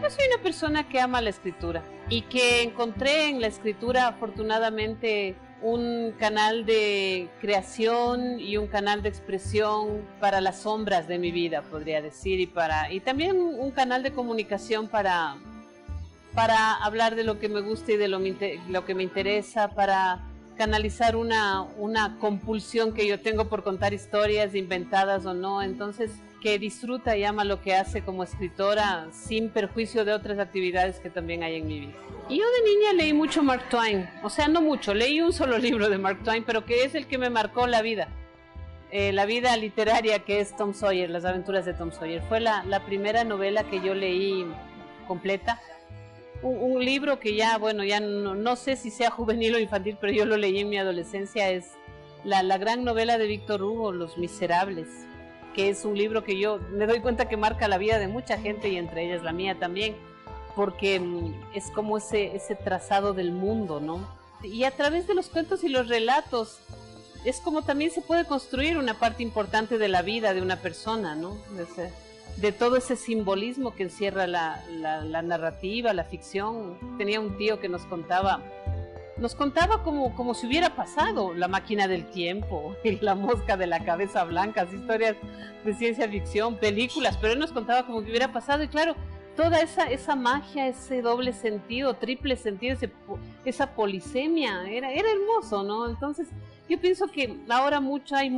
Yo soy una persona que ama la escritura y que encontré en la escritura afortunadamente un canal de creación y un canal de expresión para las sombras de mi vida, podría decir, y también un canal de comunicación para hablar de lo que me gusta y de lo que me interesa, para canalizar una compulsión que yo tengo por contar historias inventadas o no. Entonces, que disfruta y ama lo que hace como escritora sin perjuicio de otras actividades que también hay en mi vida. Y yo de niña leí mucho Mark Twain, o sea, no mucho, leí un solo libro de Mark Twain, pero que es el que me marcó la vida literaria, que es Tom Sawyer, Las aventuras de Tom Sawyer. Fue la primera novela que yo leí completa. Un libro que ya, bueno, ya no sé si sea juvenil o infantil, pero yo lo leí en mi adolescencia, es la gran novela de Víctor Hugo, Los Miserables, que es un libro que yo me doy cuenta que marca la vida de mucha gente y entre ellas la mía también, porque es como ese trazado del mundo, ¿no? Y a través de los cuentos y los relatos es como también se puede construir una parte importante de la vida de una persona, ¿no? De todo ese simbolismo que encierra la narrativa, la ficción. Tenía un tío que nos contaba como si hubiera pasado La máquina del tiempo y La mosca de la cabeza blanca, historias de ciencia ficción, películas, pero él nos contaba como que hubiera pasado. Y claro, toda esa magia, ese doble sentido, triple sentido, esa polisemia, era hermoso, ¿no? Entonces yo pienso que ahora hay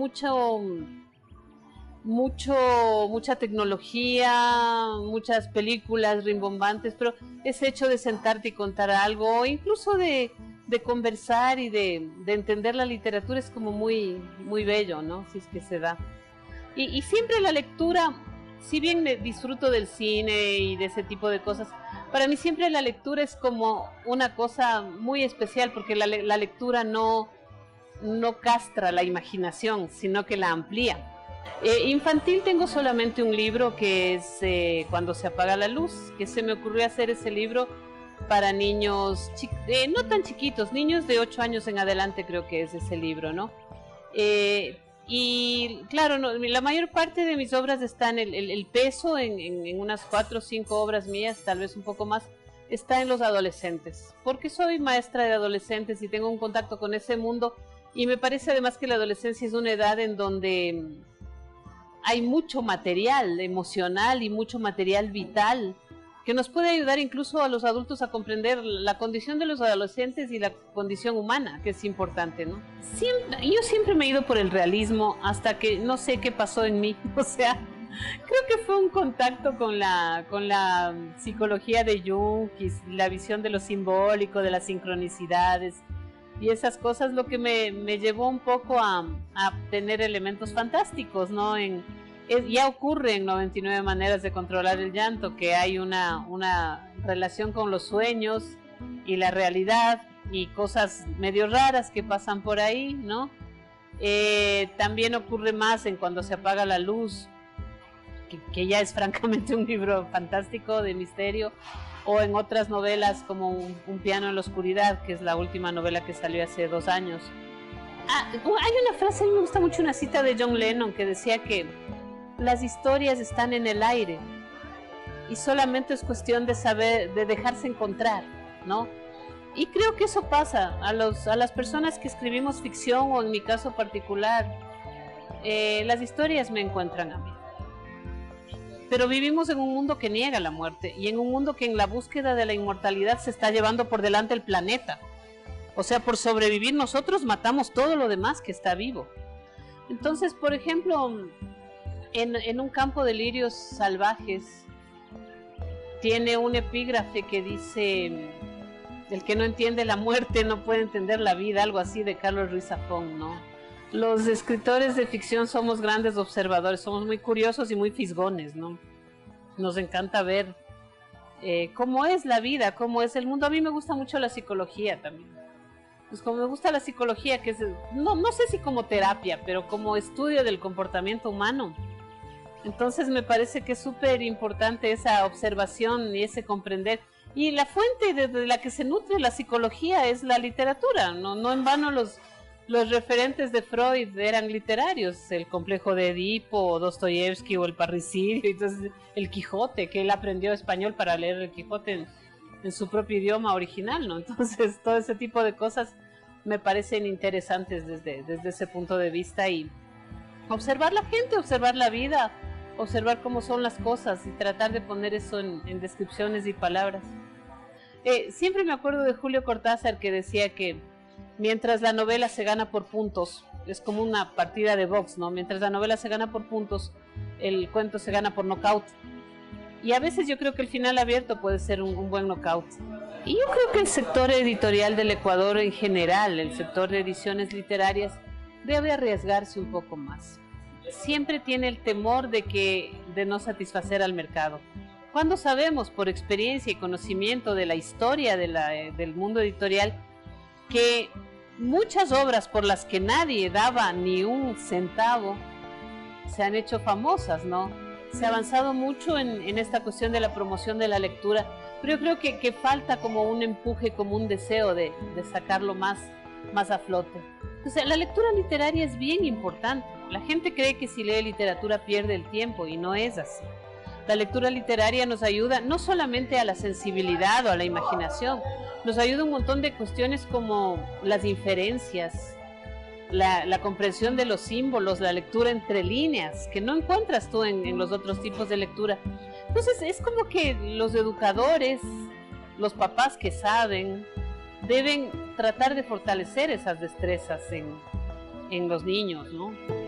mucha tecnología, muchas películas rimbombantes, pero ese hecho de sentarte y contar algo, o incluso de conversar y de entender la literatura es como muy, muy bello, ¿no? Si es que se da. Y siempre la lectura, si bien me disfruto del cine y de ese tipo de cosas, para mí siempre la lectura es como una cosa muy especial, porque la lectura no castra la imaginación, sino que la amplía. Infantil tengo solamente un libro que es Cuando se apaga la luz, que se me ocurrió hacer ese libro para niños no tan chiquitos, niños de 8 años en adelante, creo que es ese libro, ¿no? Y claro, la mayor parte de mis obras están, el peso en unas 4 o 5 obras mías, tal vez un poco más, está en los adolescentes, porque soy maestra de adolescentes y tengo un contacto con ese mundo, y me parece además que la adolescencia es una edad en donde hay mucho material emocional y mucho material vital que nos puede ayudar incluso a los adultos a comprender la condición de los adolescentes y la condición humana, que es importante, ¿no? Yo siempre me he ido por el realismo hasta que no sé qué pasó en mí, o sea, creo que fue un contacto con la psicología de Jung y la visión de lo simbólico, de las sincronicidades y esas cosas, lo que me llevó un poco a tener elementos fantásticos, ¿no? Ya ocurre en 99 maneras de controlar el llanto, que hay una relación con los sueños y la realidad y cosas medio raras que pasan por ahí, ¿no? También ocurre más en Cuando se apaga la luz, que ya es francamente un libro fantástico de misterio, o en otras novelas como Un piano en la oscuridad, que es la última novela que salió hace 2 años. Hay una frase, a mí me gusta mucho, una cita de John Lennon que decía que las historias están en el aire y solamente es cuestión de dejarse encontrar, ¿no? Y creo que eso pasa a las personas que escribimos ficción, o en mi caso particular, las historias me encuentran a mí. Pero vivimos en un mundo que niega la muerte y en un mundo que en la búsqueda de la inmortalidad se está llevando por delante el planeta. O sea, por sobrevivir nosotros matamos todo lo demás que está vivo. Entonces, por ejemplo, en Un campo de lirios salvajes tiene un epígrafe que dice: el que no entiende la muerte no puede entender la vida, algo así, de Carlos Ruiz Zafón, ¿no? Los escritores de ficción somos grandes observadores, somos muy curiosos y muy fisgones, ¿no? Nos encanta ver cómo es la vida, cómo es el mundo. A mí me gusta mucho la psicología también. Pues como me gusta la psicología, que es, no sé si como terapia, pero como estudio del comportamiento humano. Entonces me parece que es súper importante esa observación y ese comprender. Y la fuente de la que se nutre la psicología es la literatura, no en vano los referentes de Freud eran literarios, el complejo de Edipo, o Dostoyevsky o el parricidio, entonces el Quijote, que él aprendió español para leer el Quijote en su propio idioma original, ¿no? Entonces todo ese tipo de cosas me parecen interesantes desde ese punto de vista y observar la gente, observar la vida, observar cómo son las cosas y tratar de poner eso en descripciones y palabras. Siempre me acuerdo de Julio Cortázar que decía que mientras la novela se gana por puntos, es como una partida de box, ¿no? Mientras la novela se gana por puntos, el cuento se gana por nocaut. Y a veces yo creo que el final abierto puede ser un buen knockout. Y yo creo que el sector editorial del Ecuador en general, el sector de ediciones literarias, debe arriesgarse un poco más. Siempre tiene el temor de no satisfacer al mercado. Cuando sabemos por experiencia y conocimiento de la historia del mundo editorial que muchas obras por las que nadie daba ni un centavo se han hecho famosas, ¿no? Se ha avanzado mucho en esta cuestión de la promoción de la lectura, pero yo creo que falta como un empuje, como un deseo de sacarlo más a flote. O sea, la lectura literaria es bien importante. La gente cree que si lee literatura pierde el tiempo y no es así. La lectura literaria nos ayuda no solamente a la sensibilidad o a la imaginación, nos ayuda un montón de cuestiones como las inferencias, la comprensión de los símbolos, la lectura entre líneas, que no encuentras tú en los otros tipos de lectura. Entonces es como que los educadores, los papás que saben, deben tratar de fortalecer esas destrezas en los niños, ¿no?